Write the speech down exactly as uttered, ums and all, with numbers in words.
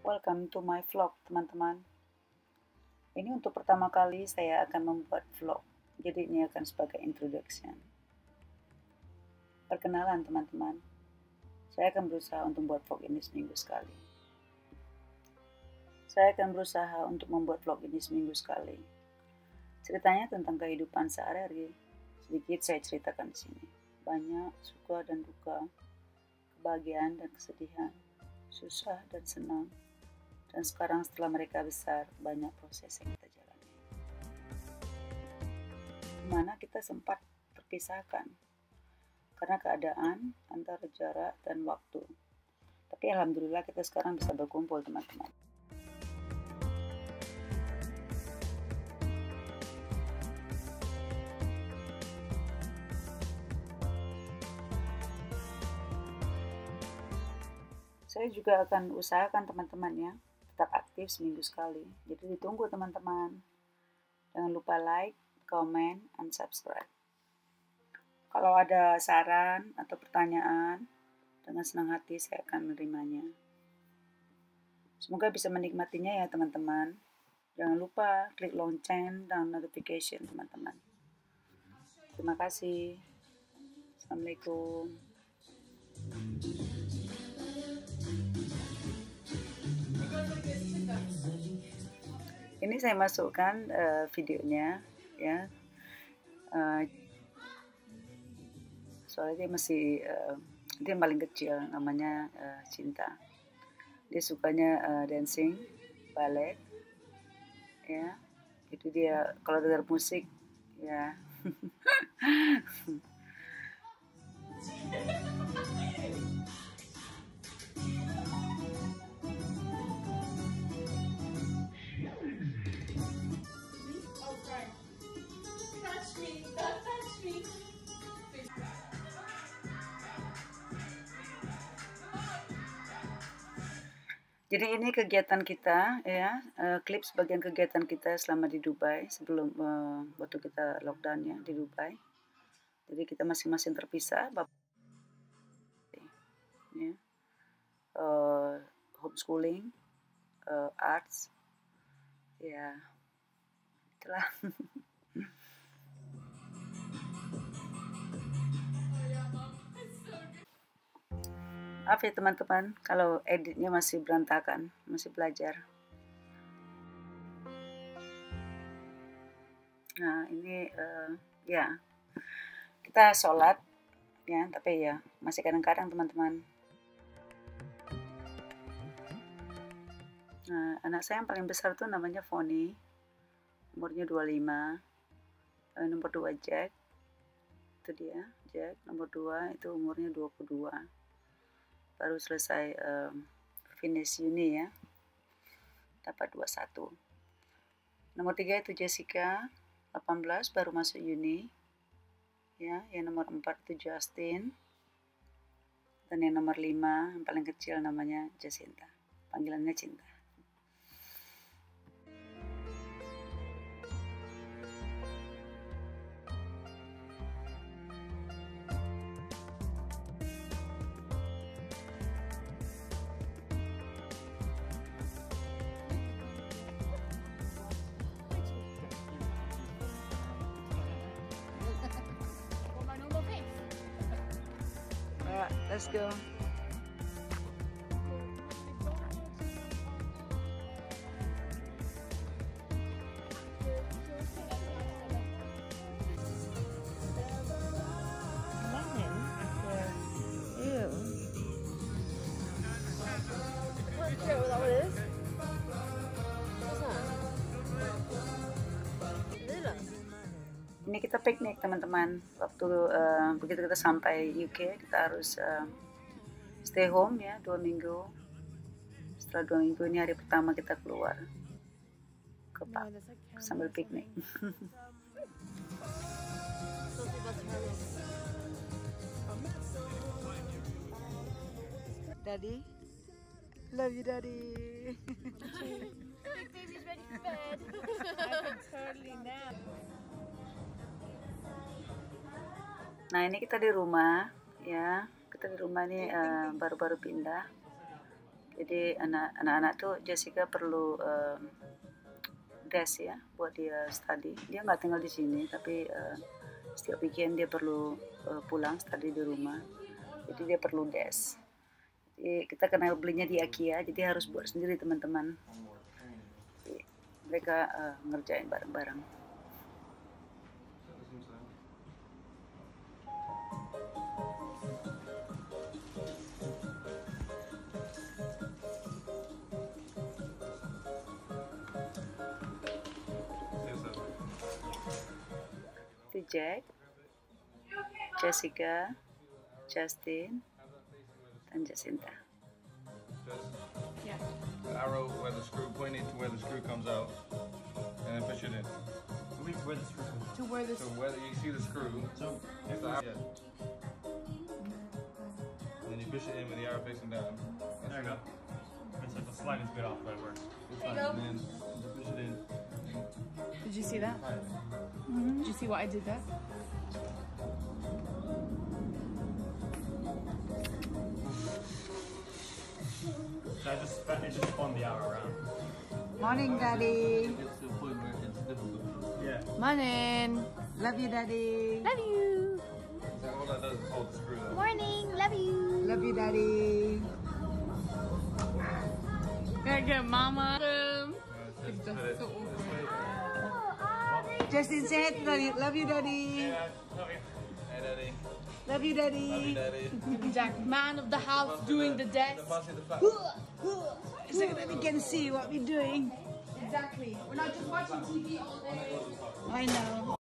Welcome to my vlog, teman-teman. Ini untuk pertama kali saya akan membuat vlog, jadi ini akan sebagai introduction. Perkenalan, teman-teman. Saya akan berusaha untuk membuat vlog ini seminggu sekali. Saya akan berusaha untuk membuat vlog ini seminggu sekali. Ceritanya tentang kehidupan sehari-hari. Sedikit saya ceritakan di sini. Banyak suka dan duka, kebahagiaan dan kesedihan, susah dan senang. Dan sekarang setelah mereka besar, banyak proses yang kita jalani. Dimana kita sempat terpisahkan karena keadaan antara jarak dan waktu. Tapi alhamdulillah kita sekarang bisa berkumpul, teman-teman. Saya juga akan usahakan teman-teman ya tetap aktif seminggu sekali. Jadi ditunggu teman-teman. Jangan lupa like, comment, and subscribe. Kalau ada saran atau pertanyaan, dengan senang hati saya akan menerimanya. Semoga bisa menikmatinya ya teman-teman. Jangan lupa klik lonceng dan notification teman-teman. Terima kasih. Assalamualaikum. Ini saya masukkan uh, videonya ya. Uh, soalnya dia masih uh, dia yang paling kecil, namanya uh, Cinta. Dia sukanya uh, dancing, ballet, ya. Itu dia kalau dengar musik ya. Jadi ini kegiatan kita ya, uh, klip sebagian kegiatan kita selama di Dubai sebelum uh, waktu kita lockdown ya di Dubai. Jadi kita masing-masing terpisah, ya. Uh, homeschooling, uh, arts, ya itulah. Maaf ya teman-teman kalau editnya masih berantakan, masih belajar. Nah ini uh, ya kita sholat ya, tapi ya masih kadang-kadang teman-teman. Nah anak saya yang paling besar tuh namanya Foni, umurnya dua puluh lima. Uh, nomor dua Jack, itu dia Jack. Nomor dua itu umurnya dua puluh dua. Baru selesai um, finish uni ya, dapat dua puluh satu. Nomor tiga itu Jessica, delapan belas, baru masuk uni ya. Yang nomor empat itu Justin, dan yang nomor lima yang paling kecil namanya Jacinta, panggilannya Cinta. Alright, let's go. Ini kita piknik teman-teman. Waktu uh, begitu kita sampai U K, kita harus uh, stay home ya dua minggu. Setelah dua minggu ini hari pertama kita keluar ke park sambil piknik. Daddy, love you, Daddy. Big baby's ready for bed. I can totally nap. Nah ini kita di rumah ya, kita di rumah nih uh, baru-baru pindah. Jadi anak-anak tuh Jessica perlu um, desk ya buat dia study. Dia nggak tinggal di sini, tapi uh, setiap weekend dia perlu uh, pulang study di rumah. Jadi dia perlu desk. Jadi kita kena belinya di IKEA, jadi harus buat sendiri teman-teman. Mereka uh, ngerjain bareng-bareng. Itu Jack, Jessica, Justin, dan Jacinta. Yeah. The arrow where the screw pointing to where the screw comes out, and then push it in. Wait, where the screw comes. To where this. So whether you see the screw, So, it's the arrow, yeah. And then you push it in with the arrow facing down. there you go. It's like the slightest bit off, but it works. It's There fine. you go. And then you push it in. Did you see that? Right. Did you see what I did there? So I just, I just spun the arrow around. Morning, Daddy. It's to the point where it's difficult. Yeah. Morning. Love you, Daddy. Love you. So all that does is hold the screw though. Morning. Love you. Love you, Daddy. Gotta get Mama. Uh, It's just just put it so this awkward. way. Justin, say hi to Daddy. Love you, Daddy. Yeah, love you. Hey, daddy. Love you, Love you, Daddy. daddy. Jack, man of the house, doing the desk. The boss in the flat. So that we can see what we're doing. Exactly. We're not just watching T V all day. I know.